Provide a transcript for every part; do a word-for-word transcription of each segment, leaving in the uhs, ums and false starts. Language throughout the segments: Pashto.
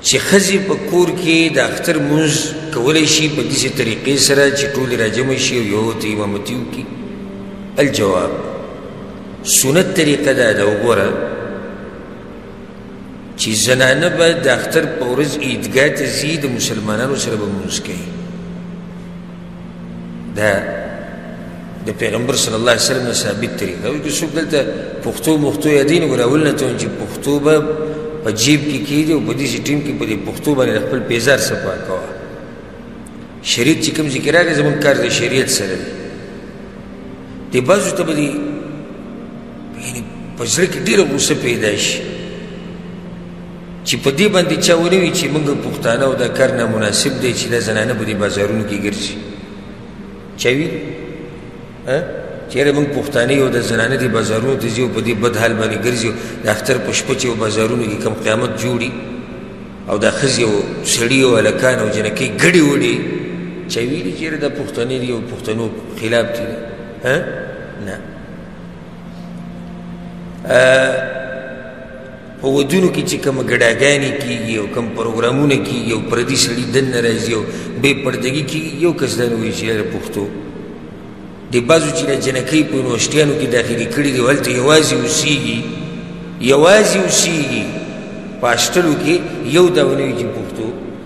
چې ښځې په کور کې د اختر مونځ کولی شي په داسې طریقې سره چې ټولې راجمع شي او یو ته امامتي وکړي؟ الجواب سنت طریقه دا ده. وګوره چې زنانه به د اختر په ورځ عیدګاه ته ځي، د مسلمانانو سره به مونځ کوي. دا د پیغمبر صلی الله علیه وسلم نه ثابت طریقه. او که څوک دلته پښتو مختو یادوي نو راول نه ته چې پښتو به په جیب کې کېږي او په داسې ټیم کې په دې پښتو باندې خپل پیزار صفا کوه. شریعت چې کوم ذکر راغی زموږ کار د شریعت سره دی. دې بعضو ته به دې یعنې په زړه کې ډېره غوسه پیدا شي چې په دې باندې چا ونه وي چې موږ پښتانه او دا کار نامناسب دی چې دا زنانه په دې بازارونو کې ګرځي. چا وي چېرې موږ پښتانه یو د زنانه دې بازارونو ته ځي او په دې بد حال باندې ګرځي د اختر په شپه چې یو بازارونو کې کوم قیامت جوړي او دا ښځې او سړي او هلکان او جنکۍ ګډې وډې، چا ویلي چېرې دا پښتنې دي او پښتنو خلاف دي؟ نه. په ودونو کې چې کومه ګډاګانې کېږي او کوم پروګرامونه کېږي او پردي سړي دننه راځي او بې پردګي کېږي، یو کس دا نه وایي چې یاره پښتو. د بعضو چې د جنکۍ په یونیورسټیانو کې داخلي کړي دي هلته یوازې اوسېږي یوازې اوسېږي په هاسټلو کې، یو دا ونه وي چې پښتو.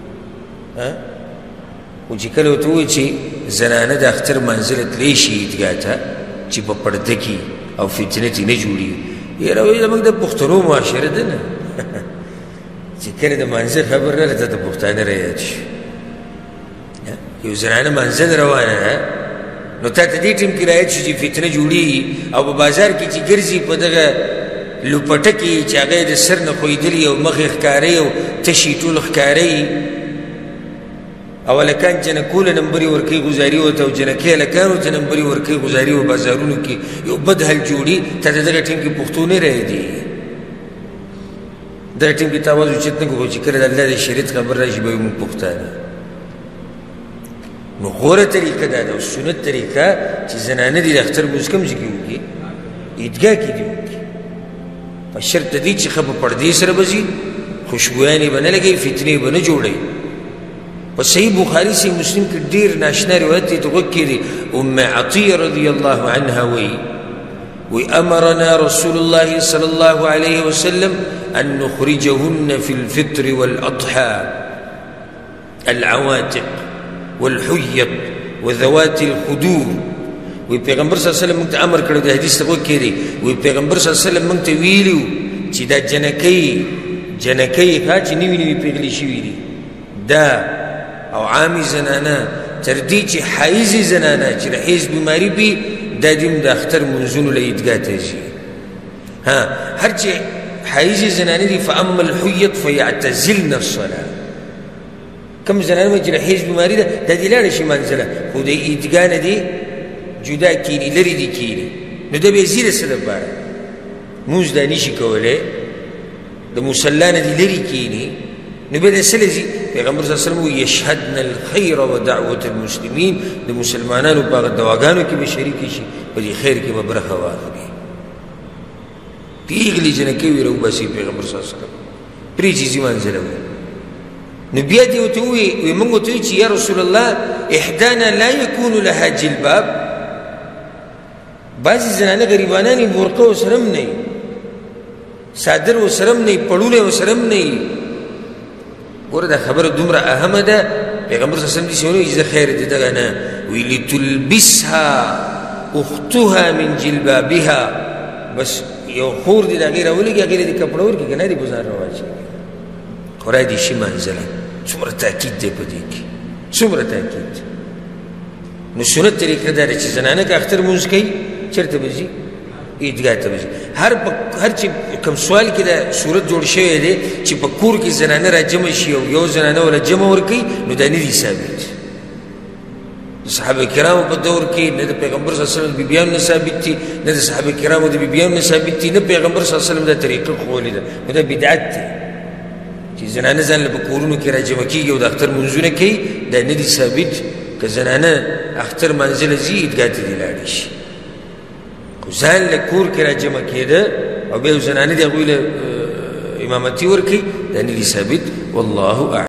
خو چې کله ورته ووایي چې زنانه د اختر منزله تلی شي عیدګاه ته چې په پرده کې او فتنې نه جوړېږي، یاره وایي زموږ د پښتنو معاشره ده نه. چې کله د منزل خبر راغله ته د پښتانه رایاد شي. یو زنانه منزل روانه ده نو تا ته دې ټیم کې رایاد شي چې فتنه جوړېږي او په بازار کې چې ګرځي په دغه لوپټه کې چې هغه یې د سر نه ښویدلي او مخ یې ښکاری او تشي ټول ښکاری او هلکان جنکو له نمبرې ورکوي غذاري ورته او جنکۍ هلکانو ته نمبرې ورکوي غذاري و بازارونو کې یو بد حل جوړي، تا د دغه ټیم کې پښتو نه رایادي. دغه ټیم کې تا اواز اوچت نه کړو چې کله د الله د شریعت خبر راشي به وایي موږ پښتانه. نو غوره طریقه دا ده او سنت طریقه چې زنانه دي د اختر مونځ کوم ځای کې وکړي؟ عیدګاه کې دي وکړي، په شرط د دې چې ښه په پردې سره به ځي، خوشبویانې به نه لګوي، فتنې به نه جوړوي. په صحیح بخاري صحیح مسلم کې ډېر ناشنا روایت دی ته غوږ کېږدي. ام عطیه رضی الله عنها وایي وی امرنا رسول الله صلی الله علیه وسلم ان نخرجهن في الفطر والاضحى العواتق والحيض وذوات الخدور. وی پیغمبر صلی الله علیه وسلم موږ ته امر کړی دی، حدیث ته غوږ کېږدي. وی پیغمبر صلی الله علیه وسلم موږ ته ویلي چې دا جنکۍ جنکۍ ښه چې نوي نوي پیغلې شوي دي دا او عامي زنانه تر دې چې حایزي زنانه چې د حیض بیماري وي دا دې د اختر منځونو له عیدګاه ته ځي. ها هر چې حایزي زنانه دي فاما الحیض فیعتزلن الصلاه، کوم زنانه چې د حیض بیماري ده دا دې لاړه شي منزله، خو د عیدګاه نه دې جدا کېني، لرې دې کېني. نو دا به یې ځي د څه دپاره؟ مونځ دا نشي کولی، د مصلا نه دې لرې کېني. نو بیا د څه له ځي؟ پیغمبر صلی الله علیه وسلم وایي یشهدن الخیر و دعوة المسلمین، د مسلمانانو په هغه دعاګانو کې به شریکې شي، په دې خیر کې به برخه واخلي. پیغلې جنکۍ ویې راوباسي پیغمبر صلی الله علیه وسلم پرېږدي ځي منزله وایي. نو بیا دې ورته ووایي وایي موږ ورته وایي چې یا رسول الله احدانا لا یکون لها جلباب، بعضې زنانه غریبانانې برقه ورسره هم نه وي، څادر ورسره هم نه وي، پړولی ورسره هم نه وي. ګوره دا خبره دومره اهمه ده. پیغمبر صلی الله علیه وسلم داسې ونه وایي چې زه خیر دې دغه نه وایي لتلبسها اختها من جلبابها، بس یو خور دې د هغې راولېږي هغې له دې کپړه ورکړي که نه دې په ځان راواچوي، خو را دې شي منزله. څومره تاکید دی په دې کې، څومره تاکید. نو سنت طریقه دا ده چې زنانه که اختر مونځ کوي چېرته به ځي؟ عیدګاه ته به ځي. هر هر چې کوم سوال کې دا صورت جوړ شوی دی چې په کور کې زنانه را جمع شي او یو زنانه ولا جمع ورکوي، نو دا نه دي ثابت. د صحابه کرامو په دور کې نه د پیغمبر صلی الله علیه وسلم د بیبیانو نه ثابت دي، نه د صحابه کرامو د بیبیانو نه ثابت دي، نه پیغمبر صلی الله علیه وسلم دا طریقه ښوولې ده. نو دا بدعت دی چې زنانه ځان له په کورونو کې را جمع کېږي او د اختر منځونه کوي، دا نه دي ثابت. که زنانه اختر منزله ځي عیدګاه ته دې لاړې شي، خو ځان له کور کې را جمع کېده او بیا یو زنانه د هغوی له امامتي ورکوي، دا نه دي ثابت. والله أعلم.